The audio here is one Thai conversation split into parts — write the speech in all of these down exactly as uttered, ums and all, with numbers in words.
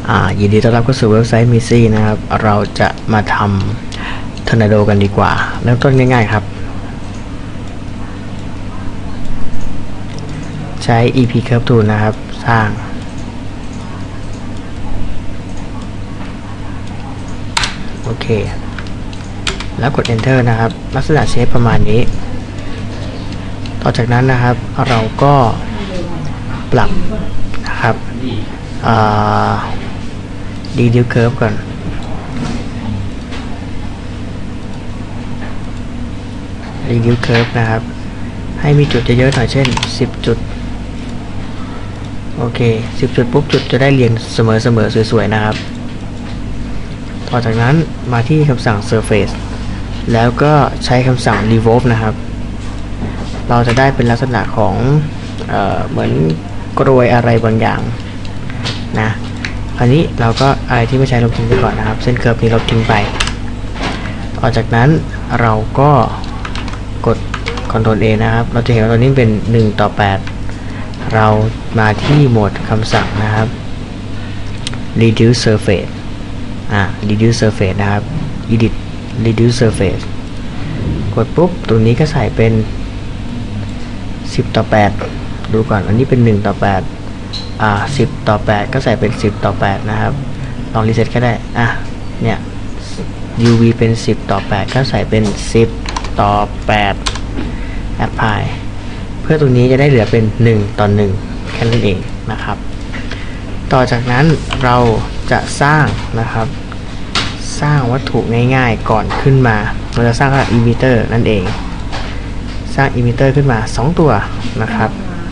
ยินดีต้อนรับเข้าสู่เว็บไซต์มิซี่นะครับเราจะมาทำทอร์นาโดกันดีกว่าเริ่มต้นง่ายๆครับใช้ อี พี Curve Tool นะครับสร้างโอเคแล้วกด Enter นะครับลักษณะเชฟประมาณนี้ต่อจากนั้นนะครับเราก็ปรับนะครับReduce Curve ก่อน Reduce Curve นะครับให้มีจุดเยอะๆหน่อยเช่นสิบจุดโอเคสิบจุดปุ๊บจุดจะได้เรียงเสมอๆสวยๆนะครับต่อจากนั้นมาที่คำสั่ง Surface แล้วก็ใช้คำสั่ง Revolve นะครับเราจะได้เป็นลักษณะของเอ่อเหมือนกรวยอะไรบางอย่างนะคราวนี้เราก็อะไรที่ไม่ใช้ลบทิ้งไปก่อนนะครับเส้นเคิร์ฟนี้ลบทิ้งไปต่อจากนั้นเราก็กด Ctrl A นะครับเราจะเห็นว่าตัวนี้เป็นหนึ่งต่อแปดเรามาที่โหมดคำสั่งนะครับ Reduce Surface อ่า Reduce Surface นะครับ Edit Reduce Surface กดปุ๊บตรงนี้ก็ใส่เป็นสิบต่อแปดดูก่อนอันนี้เป็นหนึ่งต่อแปดอ่าสิบต่อแปดก็ใส่เป็นสิบต่อแปดนะครับลองรีเซ็ตก็ได้อ่ะเนี่ย ยู วี เป็นสิบต่อแปดก็ใส่เป็นสิบต่อแปด Apply เพื่อตรงนี้จะได้เหลือเป็นหนึ่งต่อหนึ่งแค่นั้นเองนะครับต่อจากนั้นเราจะสร้างนะครับสร้างวัตถุง่ายๆก่อนขึ้นมาเราจะสร้างอิมิเตอร์นั่นเองสร้างอิมิเตอร์ขึ้นมาสองตัวนะครับ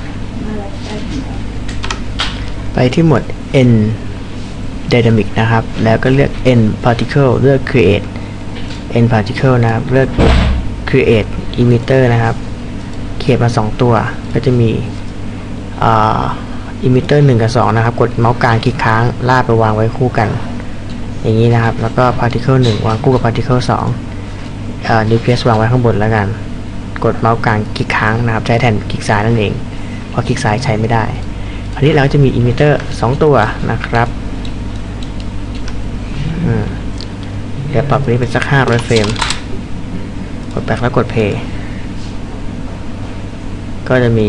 ไปที่โหมด N Dynamic นะครับแล้วก็เลือก N Particle เลือก Create N Particle นะครับเลือก Create Emitter นะครับเขียนมาสองตัวก็จะมีอ่า Emitter หนึ่งกับสองนะครับกดเมาส์กลางคลิกค้างลากไปวางไว้คู่กันอย่างนี้นะครับแล้วก็ Particle หนึ่งวางคู่กับ Particle สองอ่า Nucleus วางไว้ข้างบนแล้วกันกดเมาส์กลางคลิกค้างนะครับใช้แทนคลิกซ้ายนั่นเองเพราะคลิกซ้ายใช้ไม่ได้อันนี้เราจะมีอิมิเตอร์สองตัวนะครับเดี๋ยวปรับนี้เป็นสักห้าร้อยเฟรมกดแบ็คแล้วกดเพย์ก็จะมี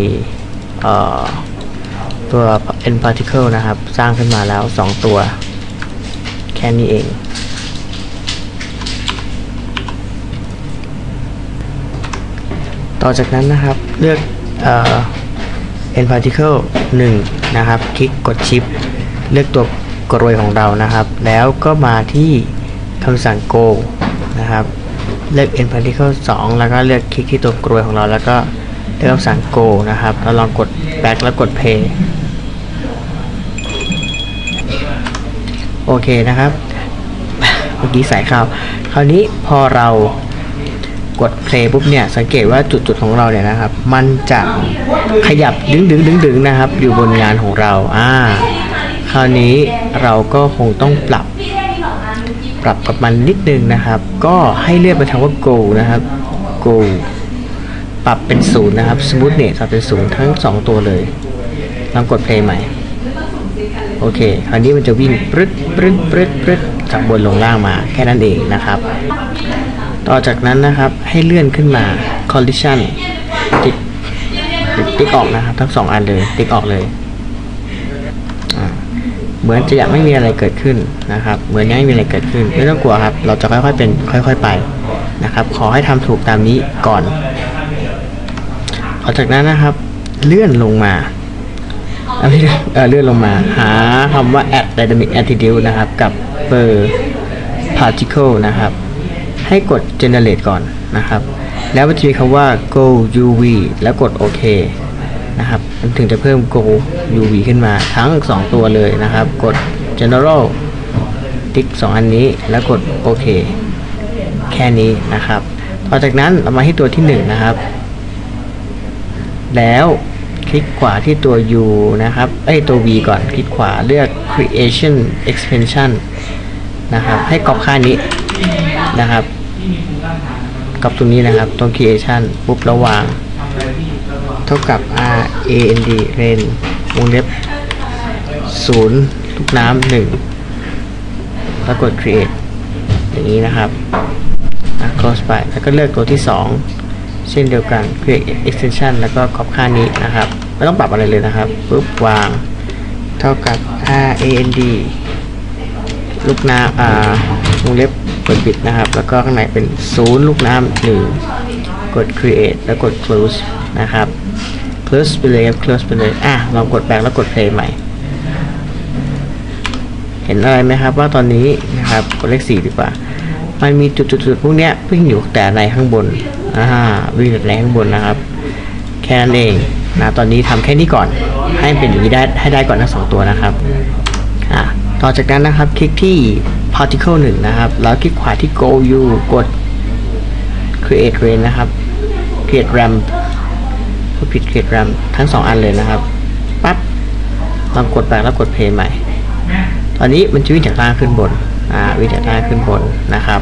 ตัว N particle นะครับสร้างขึ้นมาแล้วสองตัวแค่นี้เองต่อจากนั้นนะครับเลือกN particle หนึ่งนะครับคลิกกดชิปเลือกตัวกรวยของเรานะครับแล้วก็มาที่คำสั่ง go นะครับเลือก N particle สองแล้วก็เลือกคลิกที่ตัวกรวยของเราแล้วก็เลือกคำสั่ง go นะครับแล้วลองกด back แล้วกด play โอเคนะครับเมื่อกี้ใส่เข้าคราวนี้พอเรากด play ปุ๊บเนี่ยสังเกตว่าจุดๆของเราเนี่ยนะครับมันจะขยับดึงดึงดึงดึงนะครับอยู่บนงานของเราอ่าคราวนี้เราก็คงต้องปรับปรับกับมันนิดนึงนะครับก็ให้เลือกไปทางว่า go นะครับ go ปรับเป็นศูนย์นะครับ smoothness ปรับเป็นศูนย์ทั้งสองตัวเลยลองกด play ใหม่โอเคคราวนี้มันจะวิ่งปรึ๊ดปรึ๊ดปรึ๊ดปรึ๊ดจากบนลงล่างมาแค่นั้นเองนะครับต่อจากนั้นนะครับให้เลื่อนขึ้นมา collision ติ๊กติ๊กออกนะครับทั้งสองอันเลยติ๊กออกเลยเหมือนจะยังไม่มีอะไรเกิดขึ้นนะครับเหมือนยังไม่มีอะไรเกิดขึ้นไม่ต้องกลัวครับเราจะค่อยๆเป็นค่อยๆไปนะครับขอให้ทำถูกตามนี้ก่อนต่อจากนั้นนะครับเลื่อนลงมาเอ่อเลื่อนลงมาหาคำว่า add dynamic attitude นะครับกับ per particle นะครับให้กด generate ก่อนนะครับแล้วมันจะมีคำว่า go ยู วี แล้วกดโอเคนะครับมันถึงจะเพิ่ม go ยู วี ขึ้นมาทั้งสองตัวเลยนะครับกด general ติ๊กสองอันนี้แล้วกดโอเคแค่นี้นะครับต่อจากนั้นเรามาที่ตัวที่หนึ่งนะครับแล้วคลิกขวาที่ตัว U นะครับเอ้ยตัว V ก่อนคลิกขวาเลือก creation expansion นะครับให้กรอบค่านี้นะครับกับตรงนี้นะครับตรง creation ปุ๊บระหว่างเท่ากับ r a n d range วงเล็บศูนย์ลูกน้ำหนึ่งแล้วกด create อย่างนี้นะครับ close ไปแล้วก็เลือกตัวที่สองเช่นเดียวกัน create extension แล้วก็กรอบค่านี้นะครับไม่ต้องปรับอะไรเลยนะครับปุ๊บวางเท่ากับ rand ลูกน้ำอ่าวงเล็บเปิดปิดนะครับแล้วก็ข้างในเป็นศูนย์ลูกน้ำหนึ่งกด create แล้วกด close นะครับ close ไปเลยครับ close ไปเลยอ่ะลองกด back แล้วกด play ใหม่เห็นอะไรไหมครับว่าตอนนี้นะครับกดเลขสี่ดีกว่ามันมีจุดๆพวกเนี้ยวิ่งอยู่แต่ในข้างบนอ่าวิ่งแต่ในข้างบนนะครับแค่นั้นเองนะตอนนี้ทำแค่นี้ก่อนให้เป็นอย่างนี้ได้ให้ได้ก่อนทั้งสองตัวนะครับอ่าต่อจากนั้นนะครับคลิกที่ particle หนึ่งนะครับแล้วคลิกขวาที่ go u กด create range นะครับ create ramp พูดผิด create ramp ทั้งสองอันเลยนะครับปั๊บลองกดไปแล้วกด play ใหม่ตอนนี้มันจะวิ่งจากล่างขึ้นบนอ่าวิ่งจากล่างขึ้นบนนะครับ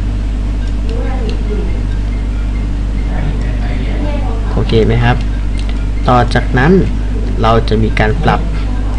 โอเคไหมครับต่อจากนั้นเราจะมีการปรับ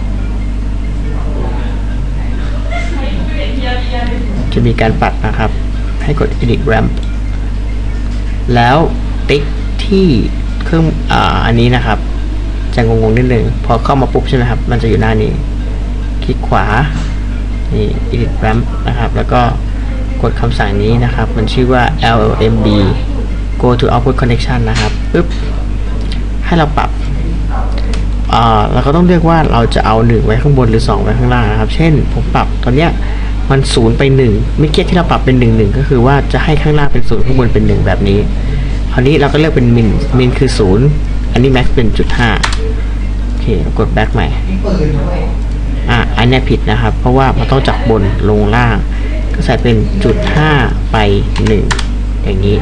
จะมีการปรับนะครับให้กด edit ramp แล้วติ๊กที่เครื่องอ่าอันนี้นะครับจะงงๆนิดนึงพอเข้ามาปุ๊บใช่ไหมครับมันจะอยู่หน้านี้คลิกขวานี่ edit ramp นะครับแล้วก็กดคำสั่งนี้นะครับมันชื่อว่า แอล แอล เอ็ม บี go to output connection นะครับปึ๊บให้เราปรับอ่าเราก็ต้องเลือกว่าเราจะเอาหนึ่งไว้ข้างบนหรือสองไว้ข้างล่างนะครับเช่นผมปรับตอนเนี้ยมันศูนย์ไปหนึ่งไม่เก็ตที่เราปรับเป็นหนึ่ง หนึ่งก็คือว่าจะให้ข้างล่างเป็นศูนย์ข้างบนเป็นหนึ่งแบบนี้คราวนี้เราก็เลือกเป็นมินมินคือศูนย์อันนี้แม็กเป็นจุดห้าโอเคกดแบ็คใหม่อ่ะอันนี้ผิดนะครับเพราะว่ามันต้องจากบนลงล่างก็ใส่เป็นจุดห้าไปหนึ่งอย่างนี้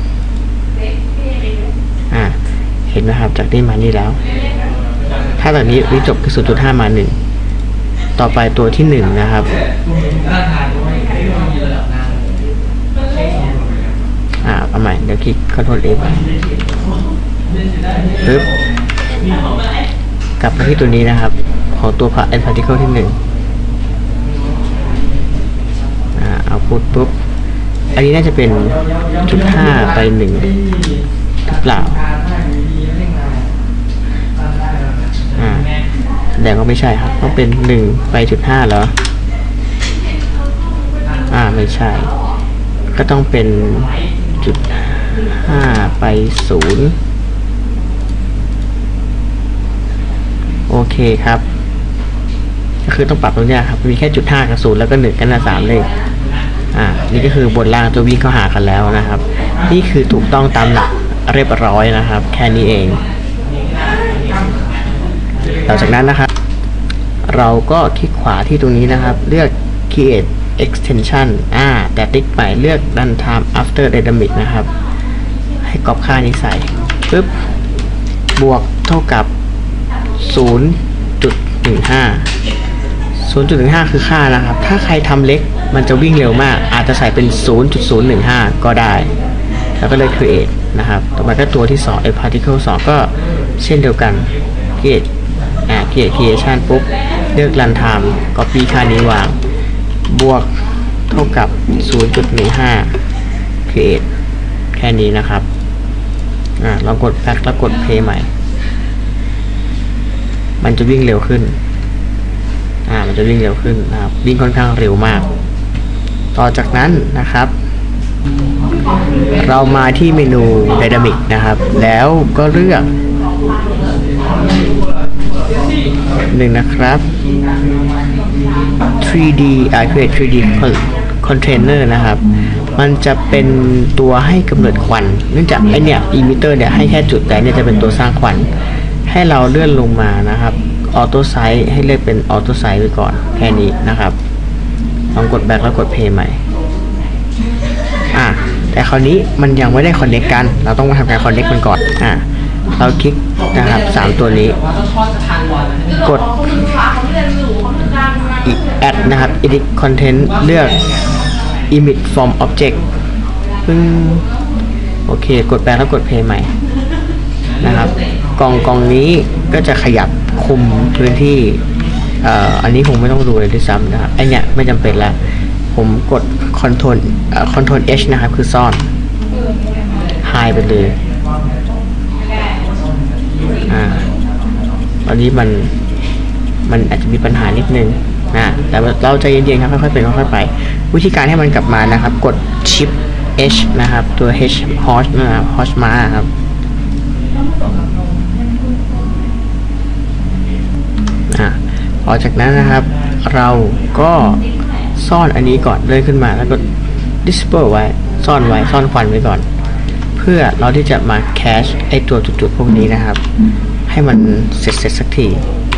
อ่ะเห็นไหมครับจากนี้มานี่แล้วถ้าตอนนี้วิจบคือ ศูนย์จุดห้า มาหนึ่งต่อไปตัวที่หนึ่งนะครับอ่าเอาใหม่เดี๋ยวคลิก Ctrl A ไปปึ๊บกลับมาที่ตัวนี้นะครับของตัว end particle ที่หนึ่งอ่าเอาพูดปุ๊บอันนี้น่าจะเป็นจุดห้าไปหนึ่งหรือเปล่าอ่าแสดงว่าไม่ใช่ครับต้องเป็นหนึ่งไปจุดห้าเหรออ่าไม่ใช่ก็ต้องเป็นจุดห้าไปศูนย์โอเคครับก็คือต้องปรับตรงนี้ครับมีแค่จุดห้ากับศูนย์แล้วก็หนึ่งกันละสามเลขอ่านี่ก็คือบนล่างตัววิ่งเข้าหากันแล้วนะครับนี่คือถูกต้องตามหลักเรียบร้อยนะครับแค่นี้เองต่อจากนั้นนะครับเราก็คลิกขวาที่ตรงนี้นะครับเลือก create extension อ่าแต่ติ๊กไปเลือก run time after dynamic นะครับให้ก๊อปค่านี้ใส่ปึ๊บบวกเท่ากับ ศูนย์จุดหนึ่งห้า ศูนย์จุดหนึ่งห้า คือค่านะครับถ้าใครทำเล็กมันจะวิ่งเร็วมากอาจจะใส่เป็น ศูนย์จุดศูนย์หนึ่งห้า ก็ได้แล้วก็เลย create นะครับต่อมาก็ตัวที่สอง ไอ้ particle สองก็เช่นเดียวกัน create อ่า create creation ปุ๊บเลือก run time copy ค่านี้วางบวกเท่ากับ ศูนย์จุดหนึ่งห้า create แค่นี้นะครับอ่าลองกด back แล้วกด play ใหม่มันจะวิ่งเร็วขึ้นอ่ามันจะวิ่งเร็วขึ้นนะครับวิ่งค่อนข้างเร็วมากต่อจากนั้นนะครับเรามาที่เมนู Dynamic นะครับแล้วก็เลือกหนึ่งนะครับ ทรี ดี อ่า create ทรี ดี container นะครับมันจะเป็นตัวให้กำเนิดควันเนื่องจากไอเนี่ย emitter เนี่ยให้แค่จุดแต่เนี่ยจะเป็นตัวสร้างควันให้เราเลื่อนลงมานะครับออโต้ไซส์ให้เลือกเป็นออโต้ไซส์ไว้ก่อนแค่นี้นะครับลองกด back แล้วกด play ใหม่อ่าแต่คราวนี้มันยังไม่ได้คอนเนคกันเราต้องมาทำการคอนเนคมันก่อนอ่าเราคลิกนะครับสามตัวนี้กด add นะครับ edit content เลือก image from object ปึ้งโอเคกดแปลแล้วกด play ใหม่นะครับกล่องกล่องนี้ก็จะขยับคุมพื้นที่เอ่ออันนี้คงไม่ต้องดูเลยที่ซ้ำนะครับไอเนี้ยไม่จำเป็นแล้วผมกด Ctrl เอ่อ Ctrl H นะครับคือซ่อน Hide ไปเลยอ่าตอนนี้มันมันอาจจะมีปัญหานิดนึงนะแต่เราใจเย็นๆครับค่อยๆเป็นค่อยๆไปวิธีการให้มันกลับมานะครับกด Shift H นะครับตัว H Host นะครับ Host มาครับอ่าพอจากนั้นนะครับเราก็ซ่อนอันนี้ก่อนเลื่อนขึ้นมาแล้วก็ disable ไว้ซ่อนไว้ซ่อนควันไว้ก่อนเพื่อเราที่จะมาแคชไอตัวจุดๆพวกนี้นะครับให้มันเสร็จเสร็จสักที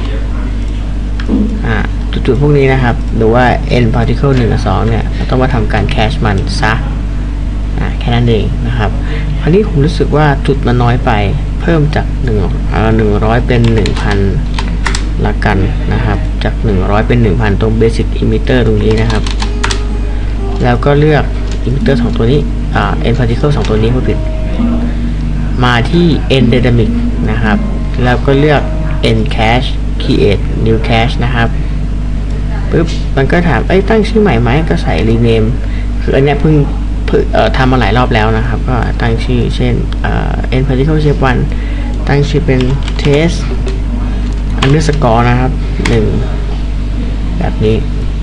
อ่าจุดๆพวกนี้นะครับหรือว่า end particle หนึ่งกับสองเนี่ยเราต้องมาทำการแคชมันซะอ่าแค่นั้นเองนะครับคราวนี้ผมรู้สึกว่าจุดมันน้อยไปเพิ่มจากหนึ่งเอ่อหนึ่งร้อยเป็น หนึ่งพัน ละกันนะครับจากหนึ่งร้อยเป็น หนึ่งพัน ตรง basic emitter ตรงนี้นะครับแล้วก็เลือก emitter สองตัวนี้อ่า end particle สองตัวนี้ผู้ผิดมาที่ end dynamic นะครับแล้วก็เลือก end cache create new cache นะครับปึ๊บมันก็ถามไอ้ตั้งชื่อใหม่ไหมก็ใส่ rename คืออันเนี้ยเพิ่งเพิ่งเอ่อทำมาหลายรอบแล้วนะครับก็ตั้งชื่อเช่นเอ่อ end particle shape หนึ่งตั้งชื่อเป็น test underscore นะครับหนึ่งแบบนี้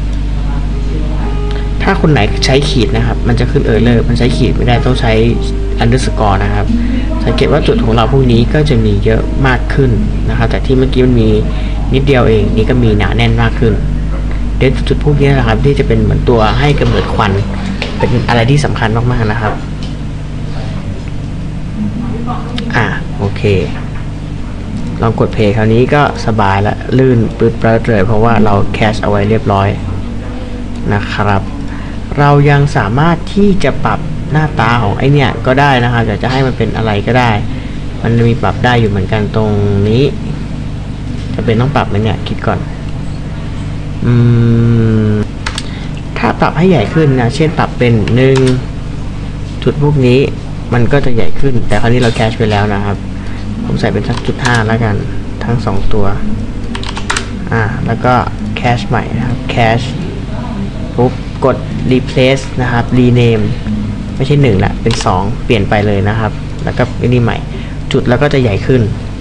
ถ้าคนไหนใช้ขีดนะครับมันจะขึ้น error มันใช้ขีดไม่ได้ต้องใช้ underscore นะครับสังเกตว่าจุดของเราพวกนี้ก็จะมีเยอะมากขึ้นนะครับแต่ที่เมื่อกี้มันมีนิดเดียวเองนี่ก็มีหนาแน่นมากขึ้นเดี๋ยวจุดพวกนี้นะครับที่จะเป็นเหมือนตัวให้กำเนิดควันเป็นอะไรที่สำคัญมากๆนะครับอ่าโอเคลองกดเพลย์คราวนี้ก็สบายละลื่นปื๊ดเปริดเลยเพราะว่าเราแคชเอาไว้เรียบร้อยนะครับเรายังสามารถที่จะปรับหน้าตาของไอเนี่ยก็ได้นะครับอยากจะให้มันเป็นอะไรก็ได้มันมีปรับได้อยู่เหมือนกันตรงนี้จะเป็นต้องปรับไหมเนี่ยคิดก่อนอืมถ้าปรับให้ใหญ่ขึ้นนะเช่นปรับเป็นหนึ่งจุดพวกนี้มันก็จะใหญ่ขึ้นแต่คราวนี้เราแคชไปแล้วนะครับผมใส่เป็นสักจุดห้าแล้วกันทั้งสองตัวอ่าแล้วก็แคชใหม่นะครับแคชปุ๊บกด replace นะครับ rename ไม่ใช่หนึ่งละเป็นสองเปลี่ยนไปเลยนะครับแล้วก็อันนี้ใหม่จุดแล้วก็จะใหญ่ขึ้น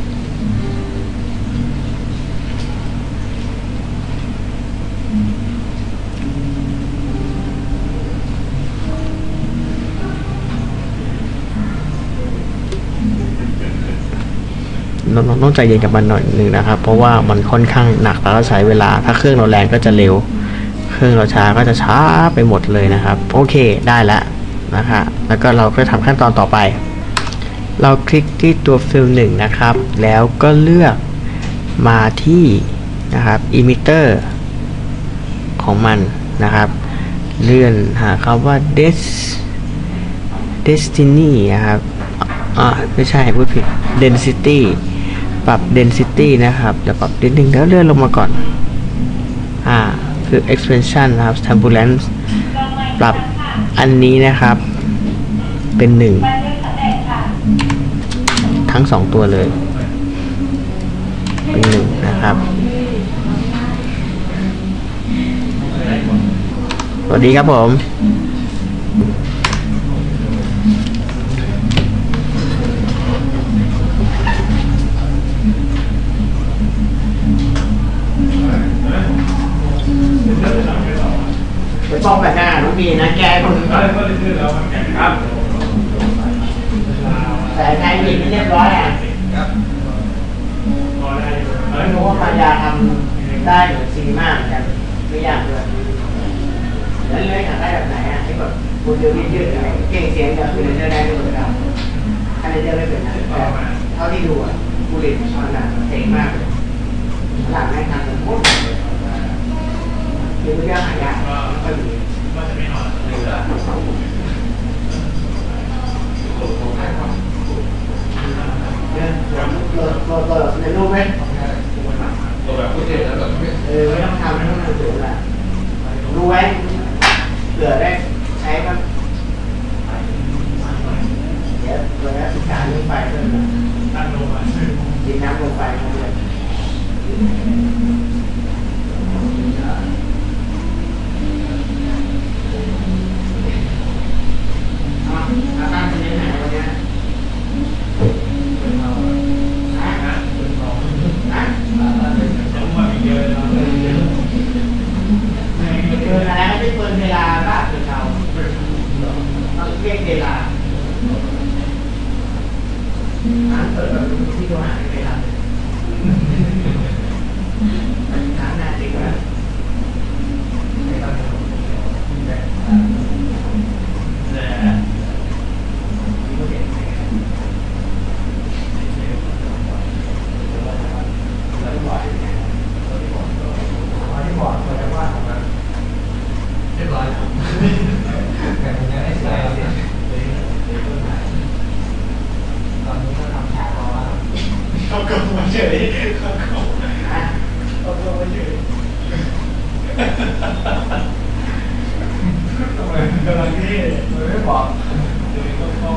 ต้องใจเย็นกับมันหน่อยนึงนะครับเพราะว่ามันค่อนข้างหนักแล้วก็ใช้เวลาถ้าเครื่องเราแรงก็จะเร็วเครื่องเราช้าก็จะช้าไปหมดเลยนะครับโอเคได้แล้วนะครับแล้วก็เราก็ทำขั้นตอนต่อไปเราคลิกที่ตัวฟิลหนึ่งนะครับแล้วก็เลือกมาที่นะครับ emitter ของมันนะครับเลื่อนหาคำว่า des destiny นะครับอ่าไม่ใช่พูดผิด density ปรับ density นะครับเดี๋ยวปรับนิดนึงแล้วเลื่อนลงมาก่อนอ่าคือ expansion นะครับ turbulence ปรับอันนี้นะครับเป็นหนึ่งทั้งสองตัวเลยเป็นหนึ่งนะครับสวัสดีครับผมไปป้องแบบหน้าน้องบีนะแกคนครับแต่ใครบีไม่เรียบร้อยอ่ะไม่รู้ว่าปัญญาทำได้เหมือนซีมากเหมือนกันไม่ยากด้วยแล้วเลื่อยอยากได้แบบไหนอ่ะให้แบบบูเดอร์ยืดๆอะไรเก่งเสียงแบบคือเลื่อยได้ด้วยเหมือนกันอันนี้เลื่อยไม่เป็นนะแต่เท่าที่ดูอ่ะบูเดอร์มันหนักเท่มากเลยหลังให้ทำเป็นมุดคือเรื่องหายากก็ดีว่าจะไม่นอนเรือตัวตัวในรูปไหมตัวแบบพูดเองแล้วแบบเออไม่ต้องทำไม่ต้องทำสูงแหละรู้ไว้เผื่อได้ใช้ครับเดี๋ยวเวลาศึกษาเรื่องไฟเพิ่มตั้งลงไปดินน้ำลงไปทั้งหมดยกเวลาร้านเปิดแบบที่ตัวหาเวลาร้านน่าจริงนะเขาก็มาเฉยเขาเขาเขาก็มาเฉยทำไมกำลังที่มันไม่บอกเดี๋ยวก็เข้า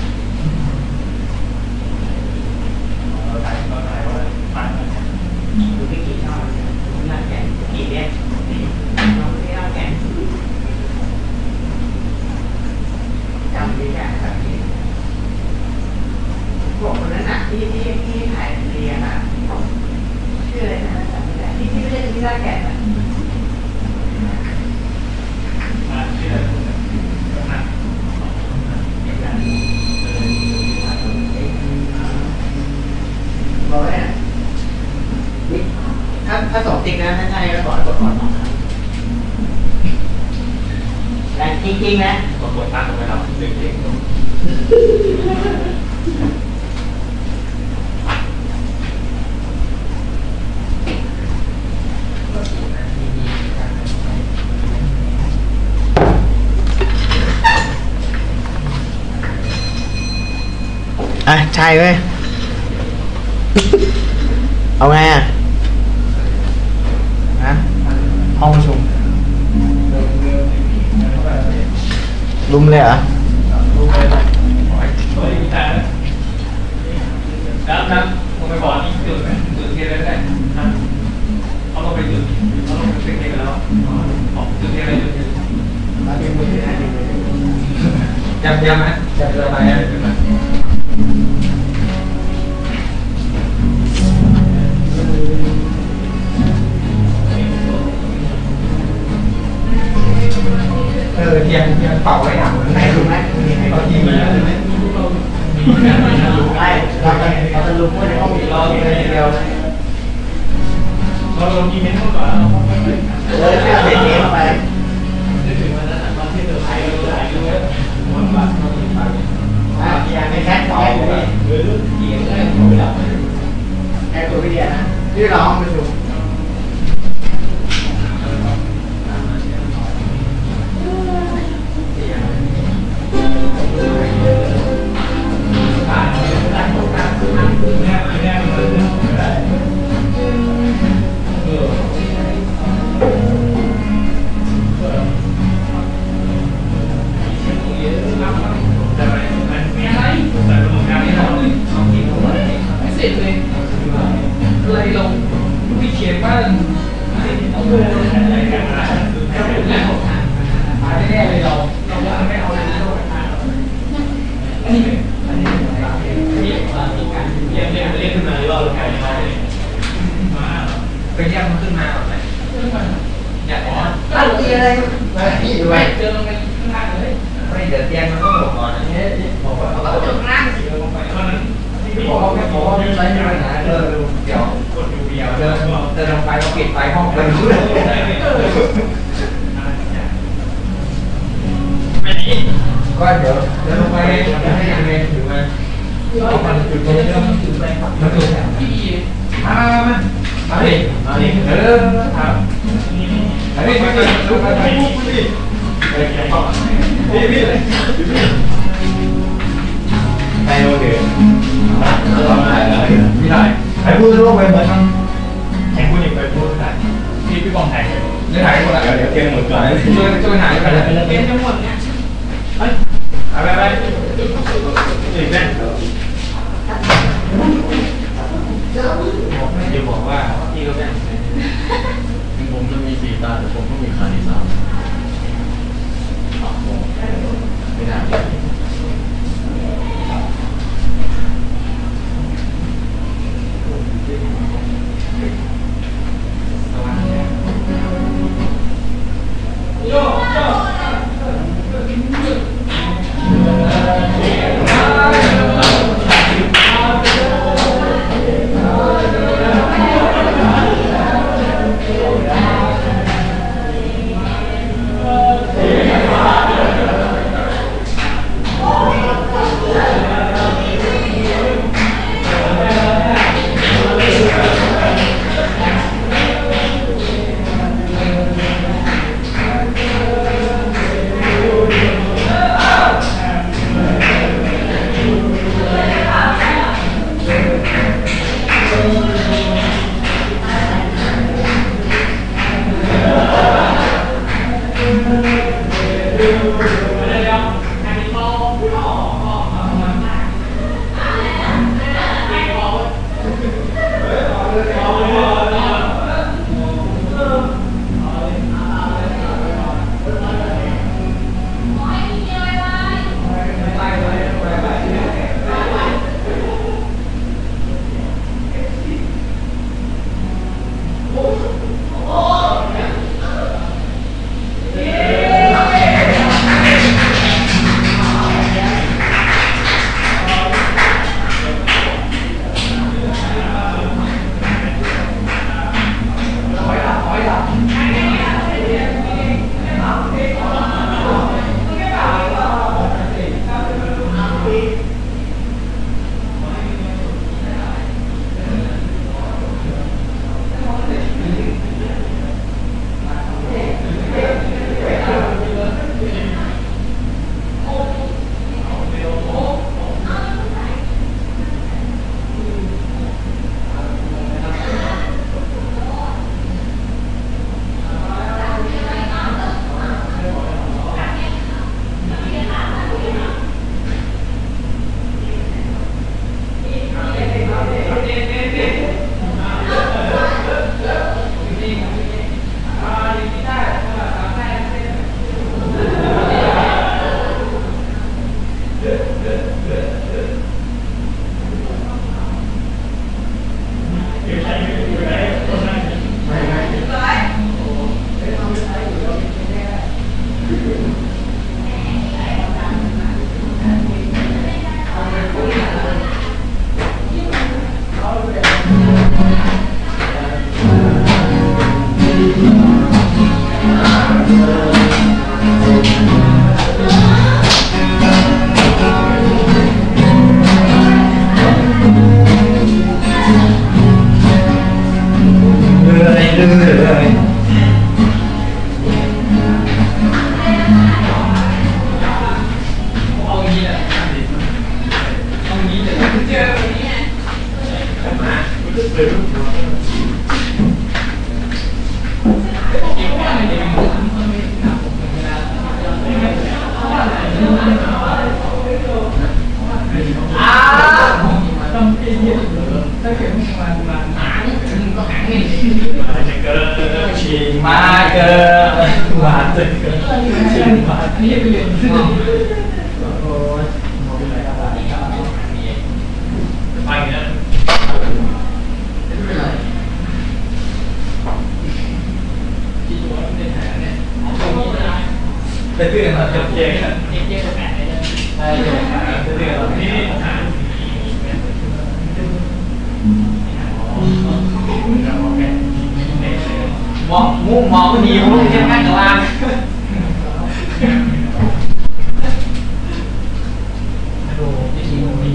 เราถ่ายเราถ่ายว่าถ่ายดูที่กี่ช่องดูหน้าแก่กี่เนี่ยเราไม่ได้หน้าแก่จำได้แค่แบบนี้บอกคนนั้นอ่ะที่ที่ที่ถ่ายเรียนอ่ะชื่ออะไรนะจำไม่ได้ที่ที่ไม่ได้ที่หน้าแก่อ่ะชื่ออะไรนะบอกว่าเนี่ยถ้าถ้าสองติ๊กนะถ้าใช่ก็ก่อนกดก่อนแต่จริงๆนะกดกดตั้งตรงไปแล้วหนึ่งติ๊กอ่ะใช่เว้ย เอาไงอ่ะฮะห้องประชุมรุมเลยเหรอรุมเลยเฮ้ยแต่น้ำน้ำผมไปบอกนี่จุดไหมจุดเทียนได้ได้ฮะเขาต้องไปจุดเขาต้องไปเซ็กเทียนแล้วออกจุดเทียนอะไรจุดเทียนจำจำไหมจำอะไรอ่ะเออเทียนเทียนเป่าไว้อย่างไหนรู้ไหมเราทีมีแล้วไหมใช่เราจะเราจะรู้ว่าในห้องมีรอเดียวเราลงอีเมลก่อนเออเชื่อเด็กนี้เข้าไปนึกถึงวันนั้นตอนที่เธอถ่ายรูปถ่ายรูปแล้วมันแบบมันมีไปอ่าอย่างในแคทต่อเลยหรือเขียนได้ของเราแค่ตัววิทยานะที่เราห้องประชุมอะไรลงพี่เขียนว่าต้องดูอะไรกันนะแล้วหาแน่เลยเราเราว่าไม่เอาเลยนะอันนี้อันนี้เรียกว่ามีการเรียกเรียกเรียกขึ้นมาหรือว่าเราถ่ายมามาไปเรียกมันขึ้นมาหรอไหมอยากอ๋อตั้งตีอะไรไม่ไม่เจอลงไปข้างล่างเลยไม่เดี๋ยวเตียงมันก็บอกก่อนอันนี้บอกว่าเราเจอข้างล่างสิลงไปตอนนั้นบอกว่าบอกว่าไม่ใช่ไม่ใช่เออเดี๋ยวกดอยู่เดียวเดินเดินลงไปก็ปิดไฟห้องไปไม่ดีก็เดี๋ยวเดินลงไปให้ยังไงถือมาเอามันจุดตรงนี้แล้วถือไปมาดูพี่มามามาดิมาดิเออครับอันนี้ไม่ได้ลุกไปไปลุกไปดิไปเกี่ยวข้องพี่พี่ไปโอเคไม่ได้ใครพูดเรื่องไปเหมือนแข่งพูดอีกไปพูดได้พี่พี่กองแข่งจะถ่ายหมดอ่ะเดี๋ยวเกมหมดก่อนช่วยช่วยถ่ายไปเลยเกมจะหมดเนี่ยไปไปไปอีกแน่จะบอกว่าพี่ก็แบ่งผมจะมีสี่ตาแต่ผมต้องมีขาที่สามไม่ได้โย่โย่นี้ไปเรียนโอ้ยไปเนี่ยไปเรื่องอะไรเจ๊กันเจ๊กันแปะเลยใช่เจ๊กันเรื่องอะไรนี่มองมุ่งมองก็ดีมุ่งเทียบกันกับล่างโอ้ยยิ่งยิ่ง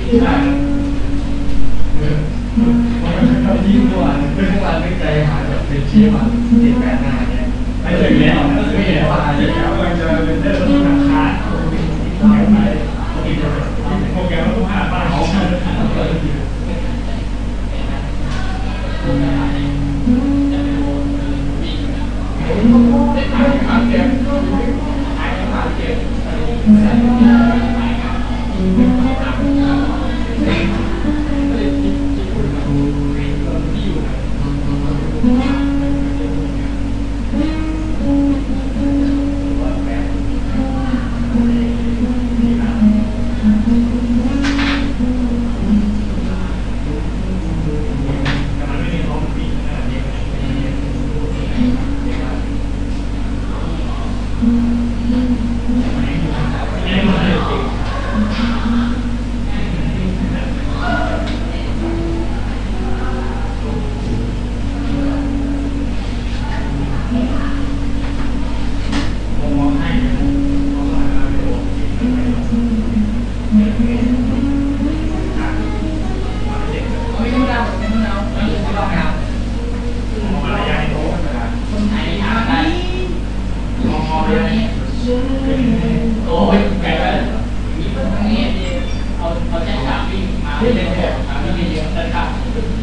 ยิ่งด้วยเมื่อวานไม่ใจหายแบบเป็นชี้มันติดแปะหน้าเนี่ยไม่ถึงแล้วไม่ถึงแล้วว่าแล้วมันจะเป็นเรื่องราคาไปโปรแกรมต้องหาบ้านเขาโอ้ยไก่ไปตรงนี้เอาเอาแจ้งข่าววิ่งมาไม่ได้แบบข่าววิ่งเยอะแต่ข่าว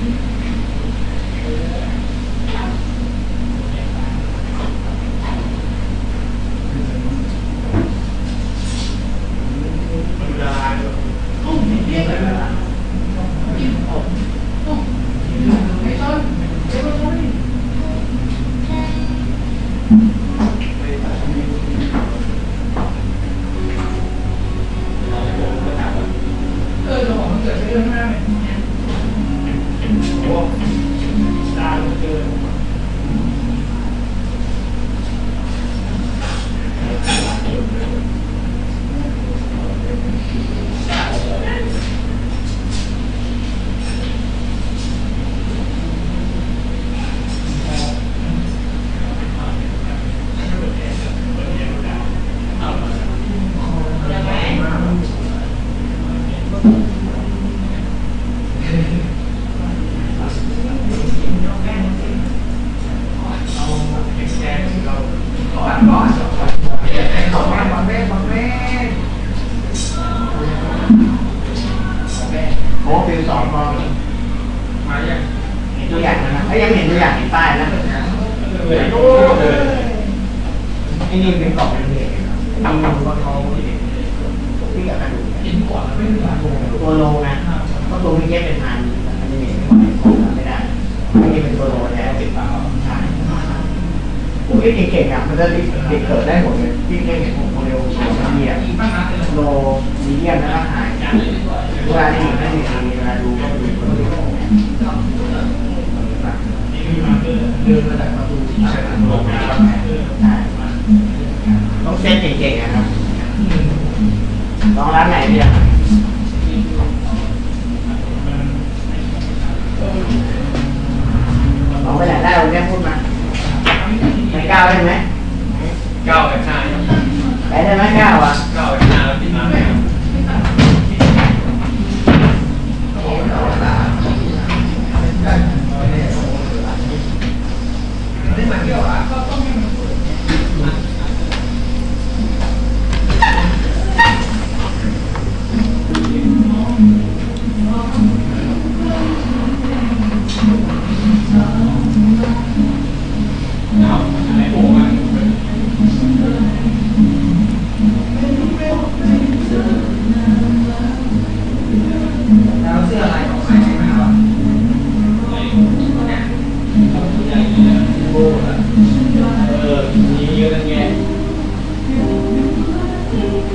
โอ้ฟิลสองพอมาอย่างเห็นตัวอย่างนะไอ้ยังเห็นตัวอย่างเห็นป้ายนะไอ้นี่เป็นกล่องเป็นเหตุทำว่าเขาที่กับกระดูกหินก่อนไม่ได้ตัวโลนะเพราะตัวนี้แยกเป็นพันอันนี้ไม่ได้ไม่ได้เป็นตัวโลแล้วติดต่อใช่พวกที่เก่งๆอ่ะมันจะติดติดเกิดได้หมดเลยที่เก่งเห็นผมเร็วมีเดียโลมีเดียแล้วก็หายเวลาที่ไม่มีเวลาดูก็ดูก็ดูเดินมาจากประตูใช่ต้องเส้นเก่งๆนะครับลองร้านไหนเนี่ยลองไปไหนได้เราแค่พูดมาไปก้าวได้ไหมก้าวแบบหน้าไปได้ไหมก้าวอ่ะก้าวแบบหน้าแล้วติดน้ำไหม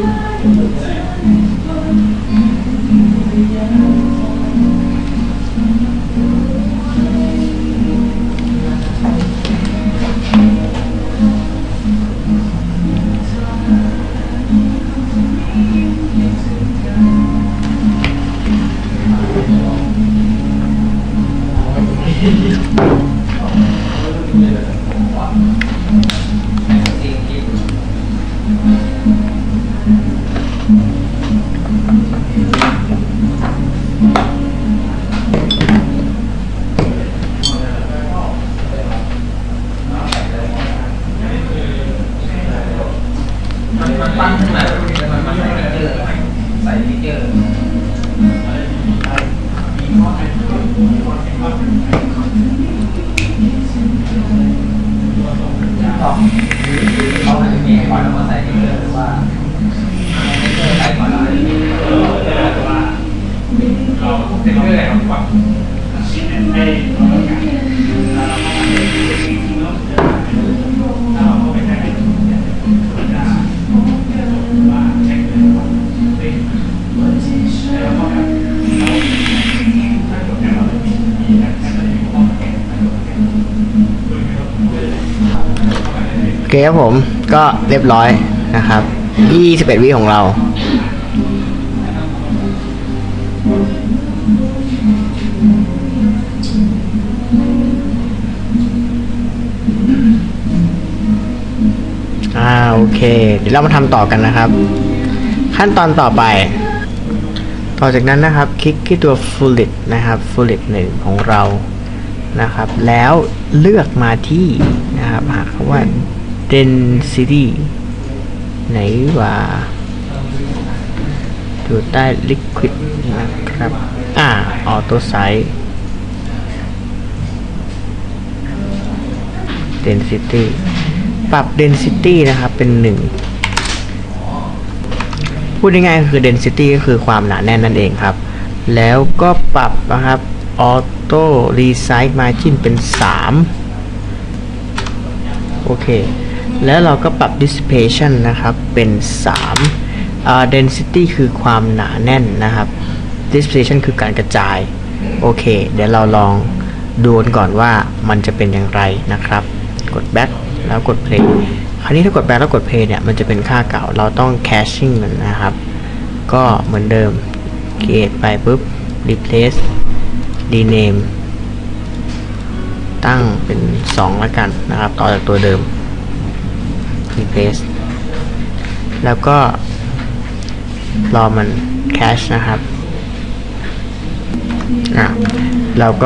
ปั้นขึ้นมาแล้วมันมาใส่เกลือใส่เกลือต้องเขาให้เมย์ก่อนแล้วมาใส่เกลือหรือว่าเกลือใส่ก่อนแล้วเออแต่ว่าเราเกลืออะไรก่อนก่อนไอ้เราต้องการเราถ้าเราเข้าไปได้โอเคครับผมก็เรียบร้อยนะครับยี่สิบเอ็ดวิของเราอ่าโอเคเดี๋ยวเรามาทำต่อกันนะครับขั้นตอนต่อไปต่อจากนั้นนะครับคลิกที่ตัว Fluid นะครับ Fluid หนึ่งของเรานะครับแล้วเลือกมาที่นะครับหาคำว่า density ไหนว่าอยู่ใต้ liquid นะครับอ่า auto size density ปรับ density นะครับเป็นหนึ่งพูดง่ายๆคือ density ก็คือความหนาแน่นนั่นเองครับแล้วก็ปรับนะครับ auto resize margin เป็นสามโอเคแล้วเราก็ปรับ dissipation นะครับเป็นสาม uh, density คือความหนาแน่นนะครับ dissipation คือการกระจายโอเคเดี๋ยวเราลองดูกันก่อนว่ามันจะเป็นอย่างไรนะครับกด back แล้วกด play คราวนี้ถ้ากด back แล้วกด play เนี่ยมันจะเป็นค่าเก่าเราต้อง caching มันนะครับก็เหมือนเดิม create ไปปุ๊บ replace rename ตั้งเป็นสองแล้วกันนะครับต่อจากตัวเดิม replace แล้วก็รอมัน cache นะครับอ่ะเราก็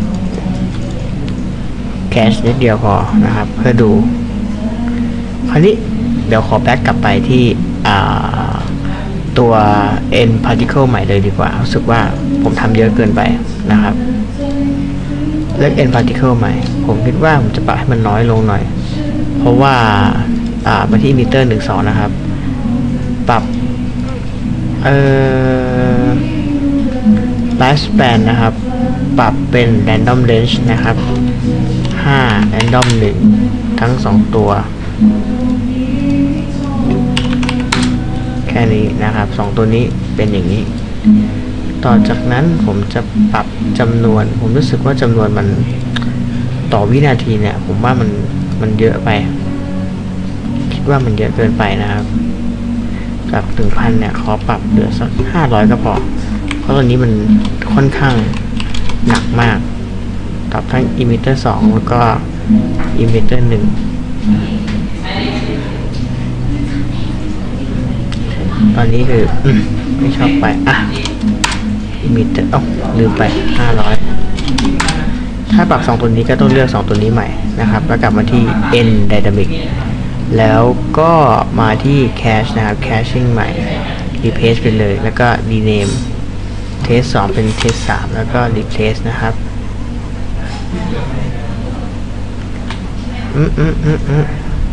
cache นิดเดียวพอนะครับเพื่อดูคราวนี้เดี๋ยวขอแบ็กกลับไปที่ตัว n particle ใหม่เลยดีกว่ารู้สึกว่าผมทำเยอะเกินไปนะครับเลือก n particle ใหม่ผมคิดว่าผมจะปรับให้มันน้อยลงหน่อยเพราะว่าอ่ามาที่ emitter หนึ่งสองนะครับปรับเอ่อ lifespan นะครับปรับเป็น random range นะครับห้า random หนึ่งทั้งสองตัวแค่นี้นะครับสองตัวนี้เป็นอย่างนี้ต่อจากนั้นผมจะปรับจำนวนผมรู้สึกว่าจำนวนมันต่อวินาทีเนี่ยผมว่ามันมันเยอะไปคิดว่ามันเยอะเกินไปนะครับจากถึงพันเนี่ยขอปรับเหลือสักห้าร้อยก็พอเพราะตอนนี้มันค่อนข้างหนักมากปรับทั้ง emitter สองแล้วก็ emitter หนึ่งตอนนี้คืออืมไม่ชอบไปอ่ะ emitter อ๋อลืมไปห้าร้อยถ้าปรับสองตัวนี้ก็ต้องเลือกสองตัวนี้ใหม่นะครับแล้วกลับมาที่ n dynamic แล้วก็มาที่ cache นะครับ caching ใหม่ replace ไปเลยแล้วก็ rename test สองเป็น test สามแล้วก็ replace นะครับอืมอืมอืมอืม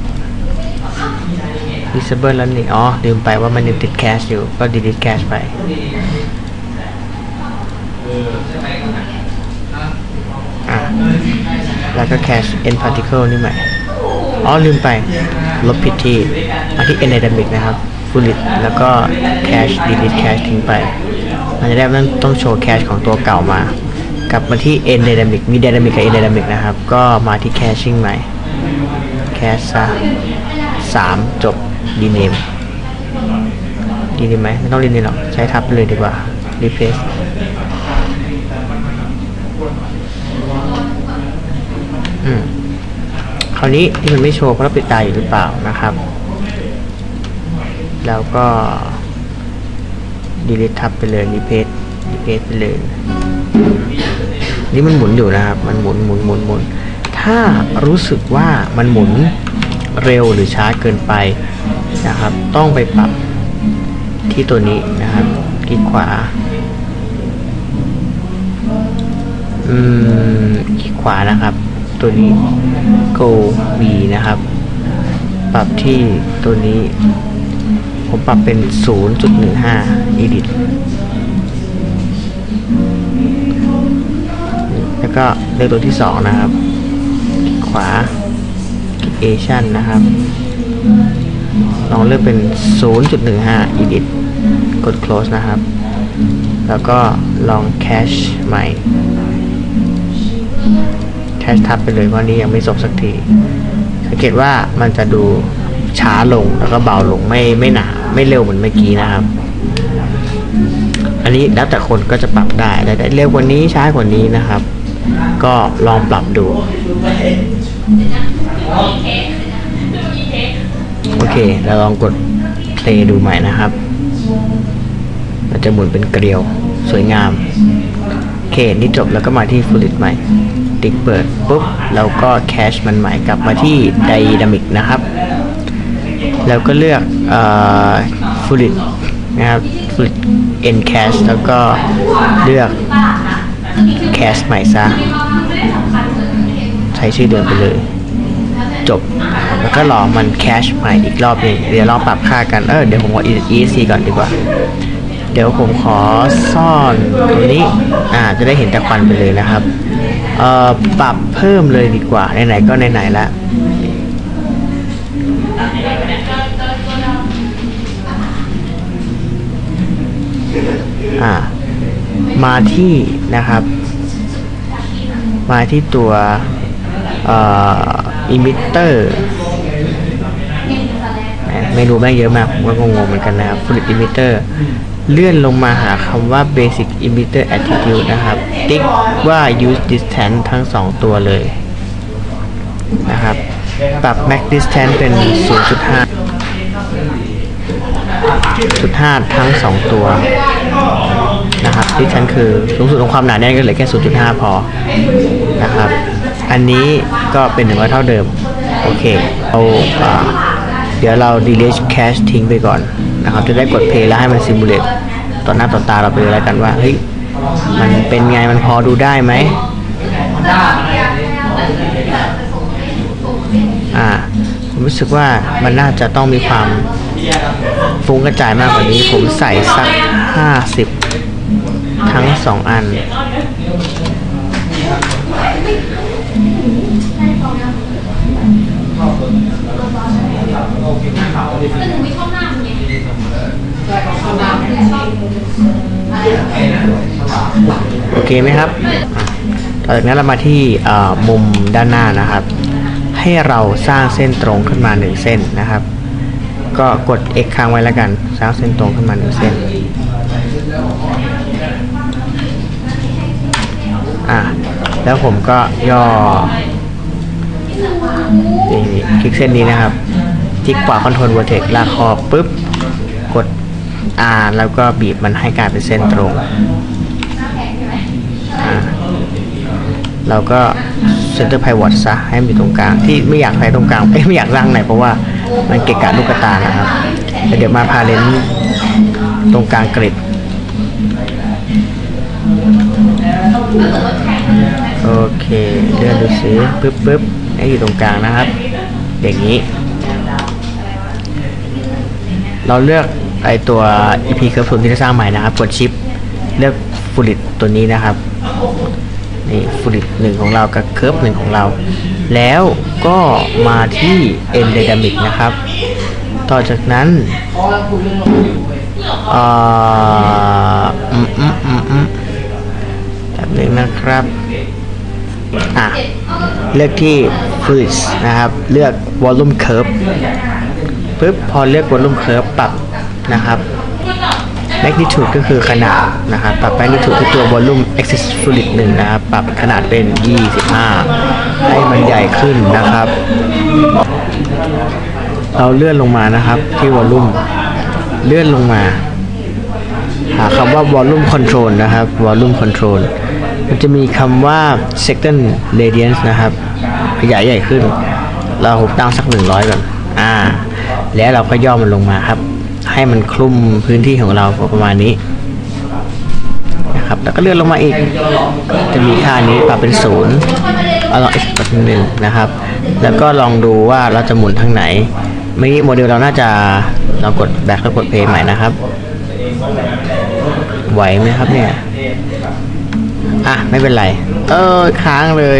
disable แล้วนี่อ๋อลืมไปว่ามันยังติด cache อยู่ก็ delete cache ไปอ่ะแล้วก็ cache n particle นี่ใหม่อ๋อลืมไปลบผิดที่มาที่ n dynamic นะครับ Fluid แล้วก็ Cache delete Cache ทิ้งไปมันจะได้ต้องโชว์ Cache ของตัวเก่ามากลับมาที่ End Dynamic มี Dynamic กับ End Dynamic นะครับก็มาที่ Caching ใหม่ Cache ซะสามจบ Renameดีดีไหมไม่ต้องรีนหรอกใช้ทับเลยดีกว่า replace อืมคราวนี้ที่มันไม่โชว์เพราะเราปิดตาอยู่หรือเปล่านะครับแล้วก็ delete ทับไปเลย replace replace ไปเลยนี่มันหมุนอยู่นะครับมันหมุนหมุนหมุนหมุนถ้ารู้สึกว่ามันหมุนเร็วหรือช้าเกินไปนะครับต้องไปปรับที่ตัวนี้นะครับคลิกขวาอืมคลิกขวานะครับตัวนี้ go v นะครับปรับที่ตัวนี้ผมปรับเป็น ศูนย์จุดหนึ่งห้า edit แล้วก็เลือกตัวที่สองนะครับคลิกขวาคลิก Asian นะครับลองเลือกเป็น ศูนย์จุดหนึ่งห้า edit กด close นะครับแล้วก็ลอง cache ใหม่ cache ทับไปเลยเพราะนี้ยังไม่จบสักทีสังเกตว่ามันจะดูช้าลงแล้วก็เบาลงไม่ไม่หนาไม่เร็วเหมือนเมื่อกี้นะครับอันนี้แล้วแต่คนก็จะปรับได้ได้เร็วกว่านี้ช้ากว่านี้นะครับก็ลองปรับดูโอเคเราลองกด play ดูใหม่นะครับมันจะหมุนเป็นเกลียวสวยงามโอเคนี่จบแล้วก็มาที่ Fluid ใหม่ติ๊กเปิดปุ๊บแล้วก็ Cache มันใหม่กลับมาที่ Dynamic นะครับแล้วก็เลือกเอ่อ Fluid นะครับ Fluid End Cache แล้วก็เลือก Cache ใหม่ซะใช้ชื่อเดิมไปเลยจบแล้วก็รอมันแคชใหม่อีกรอบนึงเดี๋ยวลองปรับค่ากันเออเดี๋ยวผมขอ อี เอส ซี ก่อนดีกว่าเดี๋ยวผมขอซ่อนตัวนี้อ่าจะได้เห็นแต่ควันไปเลยนะครับเอ่อปรับเพิ่มเลยดีกว่าไหนๆก็ไหนๆแล้วอ่ามาที่นะครับมาที่ตัวเอ่อemitter เมนูแม่งเยอะมากผมก็งงๆเหมือนกันนะครับ Fluid emitter เลื่อนลงมาหาคำว่า basic emitter attitude นะครับติ๊กว่า use distance ทั้งสองตัวเลยนะครับปรับ max distance เป็น ศูนย์จุดห้า จุดห้า ทั้งสองตัวนะครับที่ฉันคือสูงสุดของความหนาแน่นก็เหลือแค่ ศูนย์จุดห้า พอนะครับอันนี้ก็เป็นหนึ่งร้อยเท่าเดิมโอเคเอาเดี๋ยวเรา delete cache ทิ้งไปก่อนนะครับจะได้กด play แล้วให้มัน simulate ต่อหน้าต่อตาเราไปเลยแล้วกันว่าเฮ้ยมันเป็นไงมันพอดูได้ไหมอ่าผมรู้สึกว่ามันน่าจะต้องมีความฟุ้งกระจายมากกว่านี้ผมใส่สักห้าสิบทั้งสองอันโอเคไหมครับต่อจากนั้นเรามาที่มุมด้านหน้านะครับให้เราสร้างเส้นตรงขึ้นมาหนึ่งเส้นนะครับก็กด X ค้างไว้แล้วกันสร้างเส้นตรงขึ้นมาหนึ่งเส้นอ่ะแล้วผมก็ย่อนี่คลิกเส้นนี้นะครับคลิกขวา Ctrl Vertex ลากคอปุ๊บกด R แล้วก็บีบมันให้กลายเป็นเส้นตรงอ่ะเราก็ Center Pivot ซะให้มันอยู่ตรงกลางที่ไม่อยากใส่ตรงกลางเอ้ยไม่อยากร่างไหนเพราะว่ามันเกะกะลูกตานะครับเดี๋ยวมาพาเลนตรงกลางกริดโอเคเลื่อนดูสิปึ๊บปึ๊บให้อยู่ตรงกลางนะครับอย่างนี้เราเลือกไอตัว อี พี Curve Tool ที่จะสร้างใหม่นะครับกดชิปเลือก Fluid ตัวนี้นะครับนี่ Fluid หนึ่งของเรากับ Curve หนึ่งของเราแล้วก็มาที่ End Dynamic นะครับต่อจากนั้นอ่าอืมอืมอืมอืมแบบนึงนะครับอ่ะเลือกที่ fluids นะครับเลือก volume curve ปึ๊บพอเลือก volume curve ปรับนะครับ magnitude ก็คือขนาดนะครับปรับ magnitude ที่ตัว volume axis fluid หนึ่งนะครับปรับขนาดเป็นยี่สิบห้าให้มันใหญ่ขึ้นนะครับเราเลื่อนลงมานะครับที่ volume เลื่อนลงมาหาคำว่า volume control นะครับ volume control มันจะมีคำว่า second radiance นะครับขยายใหญ่ขึ้นเราตั้งสักหนึ่งร้อยก่อนอ่าแล้วเราก็ย่อมันลงมาครับให้มันคลุมพื้นที่ของเราประมาณนี้นะครับแล้วก็เลื่อนลงมาอีกจะมีค่านี้ปรับเป็นศูนย์เอาลองอีกปัดหนึ่งนะครับแล้วก็ลองดูว่าเราจะหมุนทางไหนไม่โมเดลเราน่าจะเรากดแบ็คแล้วกดเพลย์ใหม่นะครับไหวไหมครับเนี่ยอ่ะไม่เป็นไรเออค้างเลย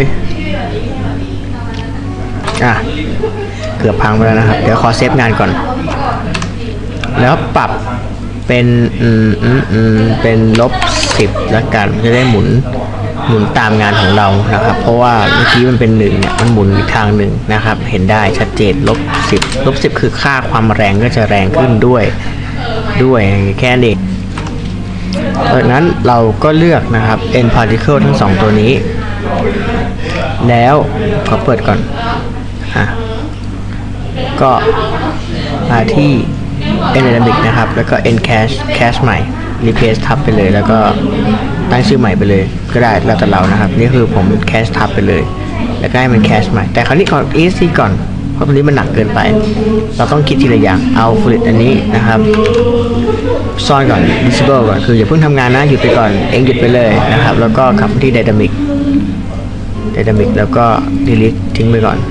อ่ะเกือบพังไปแล้วนะครับเดี๋ยวขอเซฟงานก่อนแล้วปรับเป็นอืมอืมอืมเป็นลบสิบแล้วกันจะได้หมุนหมุนตามงานของเรานะครับเพราะว่าเมื่อกี้มันเป็นหนึ่งเนี่ยมันหมุนอีกทางหนึ่งนะครับเห็นได้ชัดเจนลบสิบลบสิบคือค่าความแรงก็จะแรงขึ้นด้วยด้วยแค่นี้ดังนั้นเราก็เลือกนะครับ n particle ทั้งสองตัวนี้แล้วขอเปิดก่อนอ่ะก็มาที่ n dynamic นะครับแล้วก็ n cache cache ใหม่ replace ทับไปเลยแล้วก็ตั้งชื่อใหม่ไปเลยก็ได้แล้วแต่เรานะครับนี่คือผม cache ทับไปเลยแล้วก็ให้มัน cache ใหม่แต่คราวนี้ขอ e s c ก่อนเพราะตัวนี้มันหนักเกินไปเราต้องคิดทีละอย่างเอา fluid อันนี้นะครับซ่อนก่อน disable ก่อนคืออย่าเพิ่งทำงานนะหยุดไปก่อนเองหยุดไปเลยนะครับแล้วก็กลับที่ dynamic dynamic แล้วก็ delete ทิ้งไปก่อน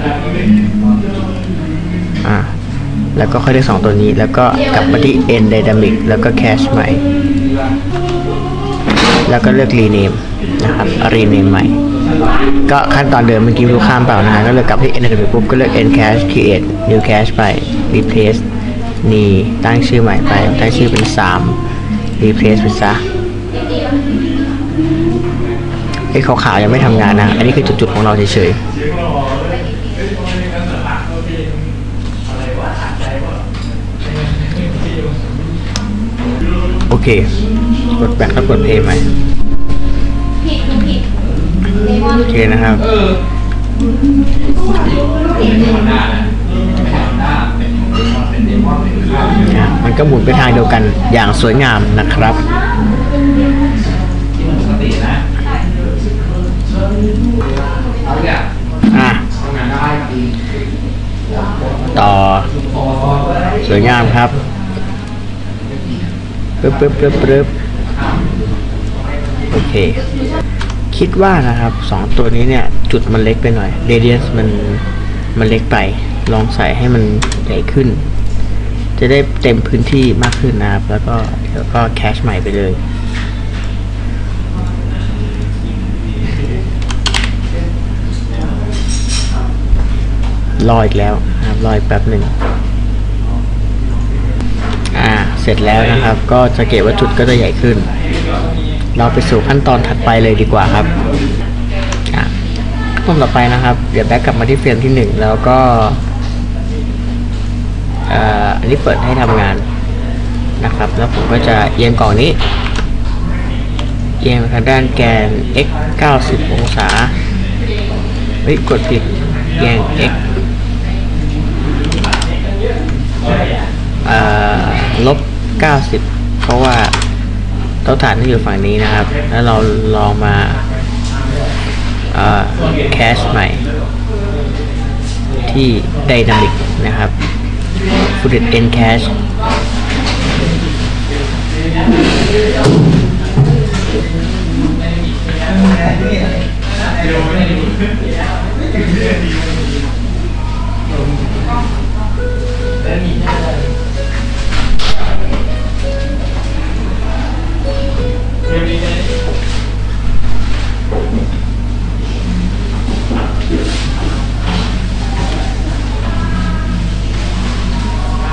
อ่าแล้วก็ค่อยเลือกสองตัวนี้แล้วก็กลับมาที่ n dynamic แล้วก็ cache ใหม่แล้วก็เลือก rename นะครับ rename ใหม่ก็ขั้นตอนเดิมเมื่อกี้รู้ข้ามเปล่านะก็เลือกกลับที่ n dynamic ปุ๊บก็เลือก n cache create new cache ไป replace นี่ตั้งชื่อใหม่ไปตั้งชื่อเป็นสาม replace ไปซะไอ้ขาวๆยังไม่ทำงานนะอันนี้คือจุดๆของเราเฉยๆโอเคกดแบ็คแล้วกดเพลย์ใหม่โอเคนะครับมันก็หมุนไปทางเดียวกันอย่างสวยงามนะครับอ่ะต่อสวยงามครับปึ๊บปึ๊บปึ๊บปึ๊บโอเคคิดว่านะครับสองตัวนี้เนี่ยจุดมันเล็กไปหน่อย radius มันมันเล็กไปลองใส่ให้มันใหญ่ขึ้นจะได้เต็มพื้นที่มากขึ้นนะครับแล้วก็เดี๋ยวก็แคชใหม่ไปเลยรออีกแล้วนะครับรออีกแป๊บหนึ่งอ่าเสร็จแล้วนะครับก็จะเก็บว่าจุดก็จะใหญ่ขึ้นเราไปสู่ขั้นตอนถัดไปเลยดีกว่าครับอ่ะขั้นตอนต่อไปนะครับเดี๋ยวแบ็กกลับมาที่เฟรมที่หนึ่งแล้วก็อ่าอันนี้เปิดให้ทำงานนะครับแล้วผมก็จะเอียงกล่องนี้เอียงทางด้านแกน x เก้าสิบองศาเฮ้ยกดผิดเอียง xลบเก้าสิบเพราะว่าเตาถ่านที่อยู่ฝั่งนี้นะครับแล้วเราลองมาแคชใหม่ที่ Dynamic นะครับ Fluid N Cache อ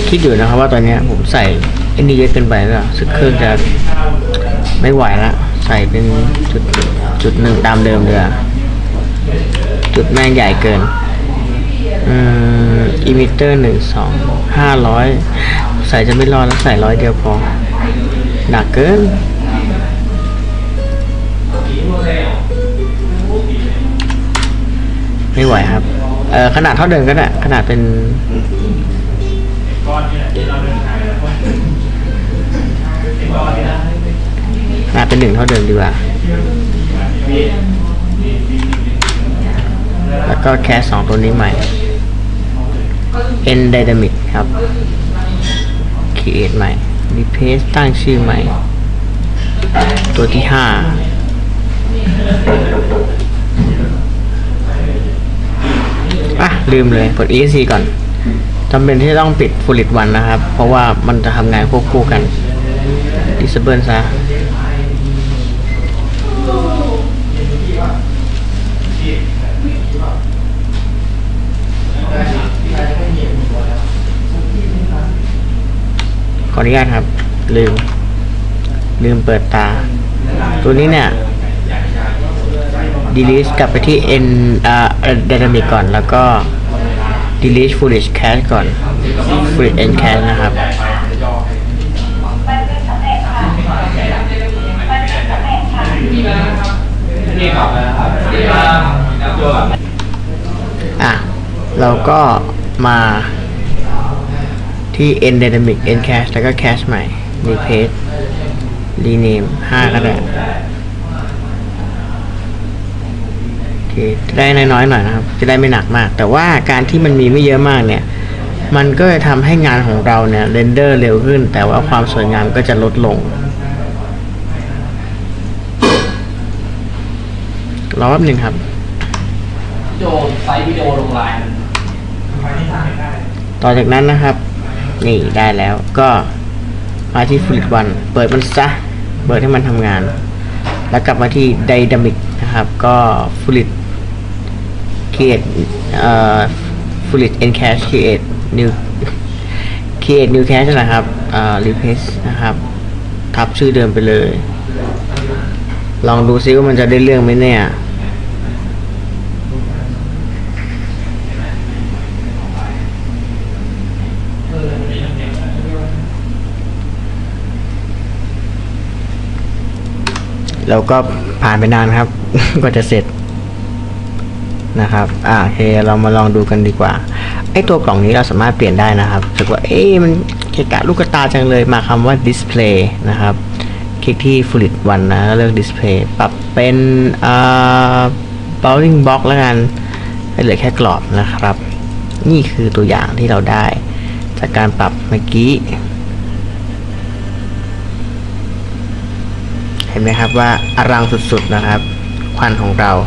คิดอยู่นะครับว่าตอนนี้ผมใส่ไอ้นี่เยอะเกินไปแล้วสึกเครื่องจะไม่ไหวละใส่เป็นจุดจุดหนึ่งตามเดิมเลยจุดแม่งใหญ่เกินอืมอิมิเตอร์หนึ่งสองห้าร้อยใส่จะไม่รอดแล้วใส่ร้อยเดียวพอหนักเกินไม่ไหวครับเออขนาดเท่าเดิมก็ได้ขนาดเป็นขนาดเป็นหนึ่งเท่าเดิมดีกว่าแล้วก็แค่สองตัวนี้ใหม่ N Dynamic ครับ Create ใหม่ Replace ตั้งชื่อใหม่ตัวที่ห้าอ่ะลืมเลยกด อี เอส ซี ก่อนจำเป็นที่ต้องปิด Full วันนะครับเพราะว่ามันจะทำงานควบคู่กัน Disable ซะขออนุญาตครับลืมลืมเปิดตาตัวนี้เนี่ย delete กลับไปที่ n อ่า dynamic ก่อนแล้วก็ delete foolish cache ก่อน foolish n cache นะครับอ่ะเราก็มาที่ n dynamic n cache แล้วก็ cache ใหม่ replace rename ห้าก็ได้โอเคจะได้น้อยๆหน่อยนะครับจะได้ไม่หนักมากแต่ว่าการที่มันมีไม่เยอะมากเนี่ยมันก็จะทำให้งานของเราเนี่ยเรนเดอร์เร็วขึ้นแต่ว่าความสวยงามก็จะลดลงรอแป๊บนึงครับวิดีโอไซต์วิดีโอลงไลน์ต่อจากนั้นนะครับนี่ได้แล้วก็มาที่ Full วันเปิดมันซะเปิดให้มันทำงานแล้วกลับมาที่ Dynamic นะครับก็ Full create เอ่อ Full encache create new create new cache นะครับเอ่อ replace นะครับทับชื่อเดิมไปเลยลองดูซิว่ามันจะได้เรื่องไหมเนี่ยแล้วก็ผ่านไปนานครับ ก็จะเสร็จนะครับอ่าโอเคเรามาลองดูกันดีกว่าไอตัวกล่องนี้เราสามารถเปลี่ยนได้นะครับรู้สึกว่าเอ๊ะมันเกะกะลูกตาจังเลยมาคำว่า display นะครับคลิกที่ Full วันนะแล้วเลือก display ปรับเป็นอ่า bounding box แล้วกันให้เหลือแค่กรอบนะครับนี่คือตัวอย่างที่เราได้จากการปรับเมื่อกี้เห็นไหมครับว่าอลังสุดๆนะครับควันของเรา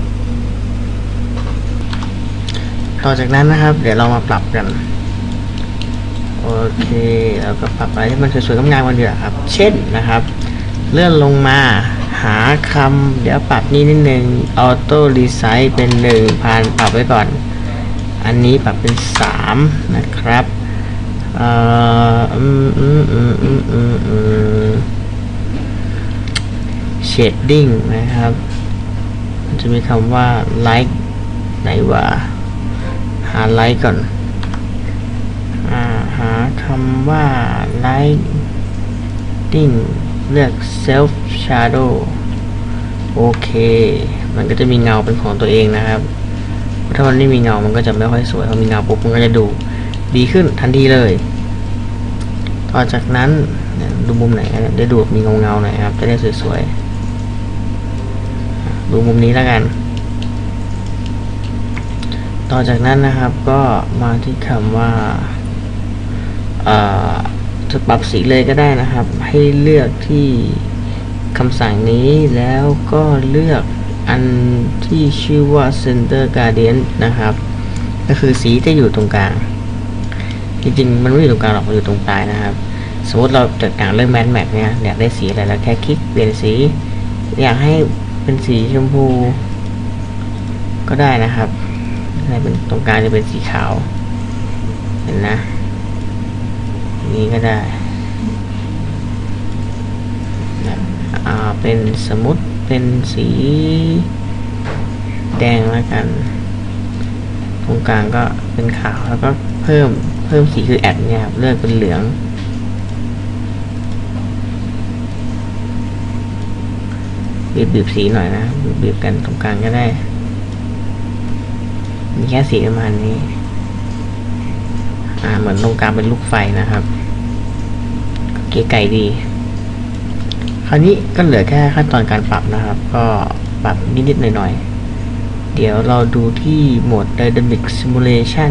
ต่อจากนั้นนะครับเดี๋ยวเรามาปรับกันโอเคแล้วก็ปรับอะไรที่มันสวยๆงามๆกันดีกว่าครับเช่นนะครับเลื่อนลงมาหาคำเดี๋ยวปรับนี่นิดนึงออโต้รีไซส์เป็นหนึ่งพันปรับไว้ก่อนอันนี้ปรับเป็นสามนะครับเอ่ออืมอืมอืมอืมอืมอืมshading นะครับมันจะมีคำว่า light ไหนวะหา light ก่อนอ่าหาคำว่า lighting เลือก self shadow โอเคมันก็จะมีเงาเป็นของตัวเองนะครับถ้ามันไม่มีเงามันก็จะไม่ค่อยสวยพอมีเงาปุ๊บมันก็จะดูดีขึ้นทันทีเลยต่อจากนั้นดูมุมไหนได้ดูมีเงาเงาหน่อยครับจะได้สวยๆดูมุมนี้แล้วกันต่อจากนั้นนะครับก็มาที่คำว่าจะปรับสีเลยก็ได้นะครับให้เลือกที่คำสั่งนี้แล้วก็เลือกอันที่ชื่อว่า Center Gradient นะครับก็คือสีจะอยู่ตรงกลางจริงๆมันไม่อยู่ตรงกลางหรอกมันอยู่ตรงปลายนะครับสมมติเราจัดการเรื่อง Matte Map เนี่ยอยากได้สีอะไรแล้วแค่คลิกเปลี่ยนสีอยากให้เป็นสีชมพูก็ได้นะครับให้เป็นตรงกลางจะเป็นสีขาวเห็นนะนี้ก็ได้อ่าเป็นสมมุติเป็นสีแดงแล้วกันตรงกลางก็เป็นขาวแล้วก็เพิ่มเพิ่มสีคือแอดเนี่ยครับเลือกเป็นเหลืองบีบบีบสีหน่อยนะบีบบีบกันตรงกลางก็ได้มีแค่สีประมาณนี้อ่าเหมือนตรงกลางเป็นลูกไฟนะครับเก๋ไก่ดีคราวนี้ก็เหลือแค่ขั้นตอนการปรับนะครับก็ปรับนิดๆหน่อยๆเดี๋ยวเราดูที่โหมด Dynamic Simulation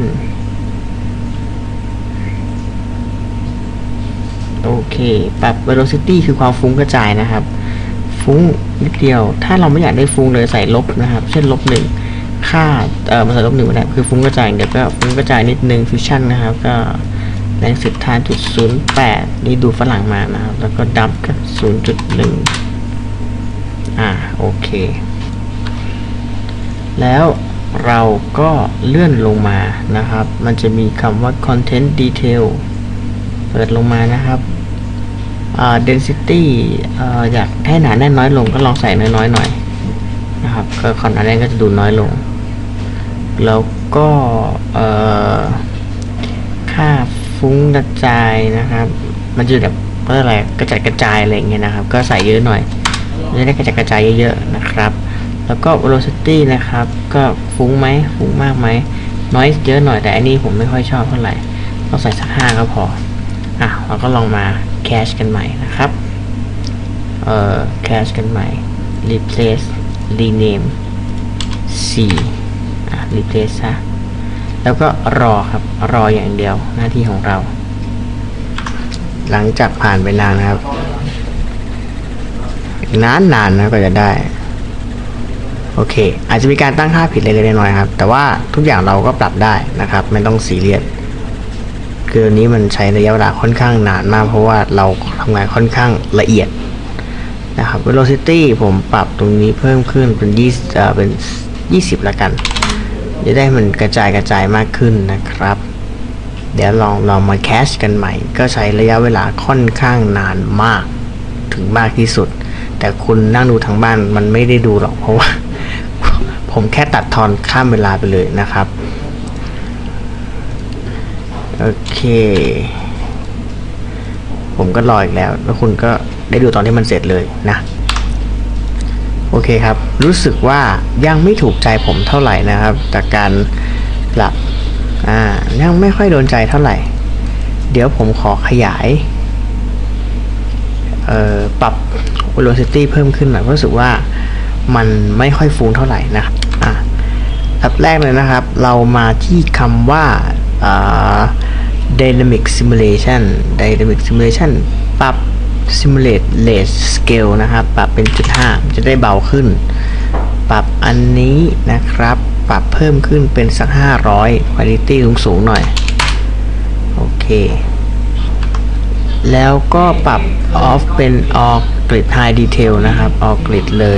โอเคปรับ Velocity คือความฟุ้งกระจายนะครับฟุ้งนิดเดียวถ้าเราไม่อยากได้ฟุ้งเลยใส่ลบนะครับเช่นลบหนึ่งค่าเอ่อมาใส่ลบหนึ่งไม่ได้คือฟุ้งกระจายเดี๋ยวก็ฟุ้งกระจายนิดนึงฟิวชั่นนะครับก็แรงสิบทานจุดศูนย์แปดนี่ดูฝรั่งมานะครับแล้วก็ดับก็ศูนย์จุดหนึ่งอ่าโอเคแล้วเราก็เลื่อนลงมานะครับมันจะมีคำว่า content detail เปิดลงมานะครับอ่า density อ่าอยากให้หนาแน่นน้อยลงก็ลองใส่น้อยๆหน่อยนะครับก็คอนหนาแน่นก็จะดูน้อยลงแล้วก็เอ่อค่าฟุ้งกระจายนะครับมันจะแบบก็อะไรกระจายกระจายอะไรอย่างเงี้ยนะครับก็ใส่เยอะหน่อยจะได้กระจายกระจายเยอะๆนะครับแล้วก็ velocity นะครับก็ฟุ้งไหมฟุ้งมากไหมน้อยเยอะหน่อยแต่อันนี้ผมไม่ค่อยชอบเท่าไหร่ต้องใส่สักห้าก็พออ่ะเราก็ลองมาแคชกันใหม่นะครับเอ่อแคชกันใหม่ replace rename สี่อ่ะ replace ซะแล้วก็รอครับรออย่างเดียวหน้าที่ของเรา หลังจากผ่านไปนานนะครับนานๆ น, นะก็จะได้โอเคอาจจะมีการตั้งค่าผิดเล็กๆน้อยๆครับแต่ว่าทุกอย่างเราก็ปรับได้นะครับไม่ต้องซีเรียสคืออันนี้มันใช้ระยะเวลาค่อนข้างนานมากเพราะว่าเราทำงานค่อนข้างละเอียดนะครับ velocity ผมปรับตรงนี้เพิ่มขึ้นเป็นยี่สิบเอ่อเป็นยี่สิบละกันจะได้มันกระจายกระจายมากขึ้นนะครับเดี๋ยวลองลองมาแคชกันใหม่ก็ใช้ระยะเวลาค่อนข้างนานมากถึงมากที่สุดแต่คุณนั่งดูทางบ้านมันไม่ได้ดูหรอกเพราะว่าผมแค่ตัดทอนข้ามเวลาไปเลยนะครับโอเคผมก็รออีกแล้วแล้วคุณก็ได้ดูตอนที่มันเสร็จเลยนะโอเคครับรู้สึกว่ายังไม่ถูกใจผมเท่าไหร่นะครับจากการปรับอ่ายังไม่ค่อยโดนใจเท่าไหร่เดี๋ยวผมขอขยายเอ่อปรับ velocity เพิ่มขึ้นหน่อยเพราะรู้สึกว่ามันไม่ค่อยฟุ้งเท่าไหร่นะอ่ะอันแรกเลยนะครับเรามาที่คำว่าอ่า dynamic simulation dynamic simulation ปรับ simulate rate scale นะครับปรับเป็น จุดห้า จะได้เบาขึ้นปรับอันนี้นะครับปรับเพิ่มขึ้นเป็นสักห้าร้อย quality สูงๆหน่อยโอเคแล้วก็ปรับ off เป็น all grid high detail นะครับ all grid เลย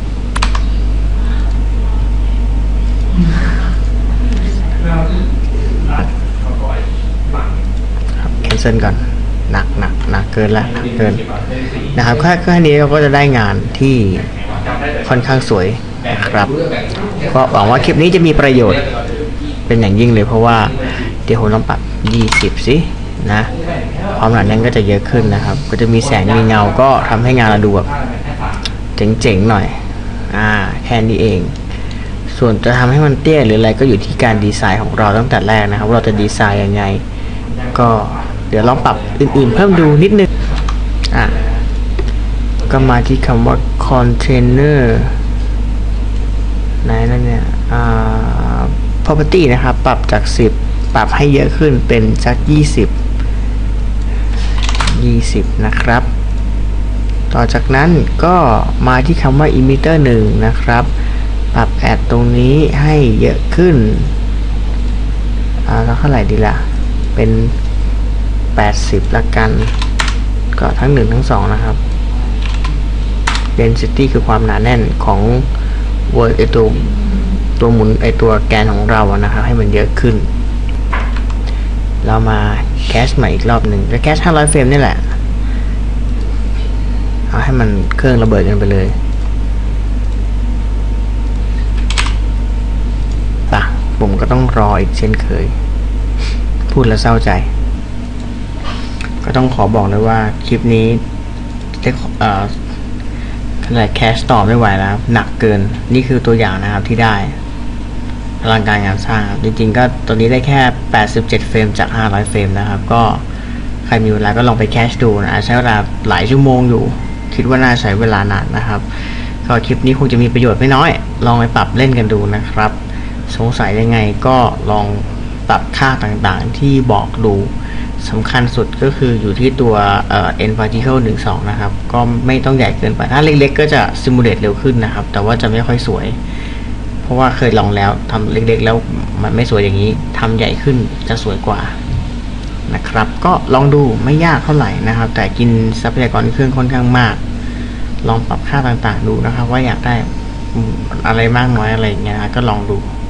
ครับ cancel ก่อนหนักหนักหนักเกินละเกินนะครับแค่แค่นี้เราก็จะได้งานที่ค่อนข้างสวยนะครับก็หวังว่าคลิปนี้จะมีประโยชน์เป็นอย่างยิ่งเลยเพราะว่าเดี๋ยวผมต้องปรับยี่สิบสินะความหนาแน่นก็จะเยอะขึ้นนะครับก็จะมีแสงมีเงาก็ทำให้งานเราดูแบบเจ๋งๆหน่อยอ่าแค่นี้เองส่วนจะทำให้มันเตี้ยหรืออะไรก็อยู่ที่การดีไซน์ของเราตั้งแต่แรกนะครับว่าเราจะดีไซน์ยังไงก็เดี๋ยวลองปรับอื่นๆเพิ่มดูนิดนึงอ่ะก็มาที่คำว่า container ไหนนั่นเนี่ยอ่า property นะครับปรับจากสิบปรับให้เยอะขึ้นเป็นสักยี่สิบ ยี่สิบนะครับต่อจากนั้นก็มาที่คำว่า emitter หนึ่งนะครับปรับแอดตรงนี้ให้เยอะขึ้นอ่าแล้วเท่าไหร่ดีล่ะเป็นแปดสิบละกันก็ทั้งหนึ่งทั้งสองนะครับ density คือความหนาแน่นของไอตัวตัวหมุนไอตัวแกนของเราอะนะครับให้มันเยอะขึ้นเรามาแคชใหม่อีกรอบหนึ่งจะแคชห้าร้อยเฟรมนี่แหละเอาให้มันเครื่องระเบิดกันไปเลยป่ะผมก็ต้องรออีกเช่นเคยพูดแล้วเศร้าใจก็ต้องขอบอกเลยว่าคลิปนี้ได้เอ่อขนาดแคชต่อไม่ไหวแล้วหนักเกินนี่คือตัวอย่างนะครับที่ได้อลังการงานสร้างจริงๆก็ตัวนี้ได้แค่แปดสิบเจ็ดเฟรมจากห้าร้อยเฟรมนะครับก็ใครมีเวลาก็ลองไปแคชดูนะใช้เวลาหลายชั่วโมงอยู่คิดว่าน่าใช้เวลานานนะครับก็คลิปนี้คงจะมีประโยชน์ไม่น้อยลองไปปรับเล่นกันดูนะครับสงสัยยังไงก็ลองปรับค่าต่างๆที่บอกดูสำคัญสุดก็คืออยู่ที่ตัวเอ่อ N particle หนึ่งสองนะครับก็ไม่ต้องใหญ่เกินไปถ้าเล็กๆก็จะซิมูเลตเร็วขึ้นนะครับแต่ว่าจะไม่ค่อยสวยเพราะว่าเคยลองแล้วทำเล็กๆแล้วมันไม่สวยอย่างนี้ทำใหญ่ขึ้นจะสวยกว่านะครับก็ลองดูไม่ยากเท่าไหร่นะครับแต่กินทรัพยากรเครื่องค่อนข้างมากลองปรับค่าต่างๆดูนะครับว่าอยากได้อะไรมากน้อยอะไรอย่างเงี้ยนะก็ลองดู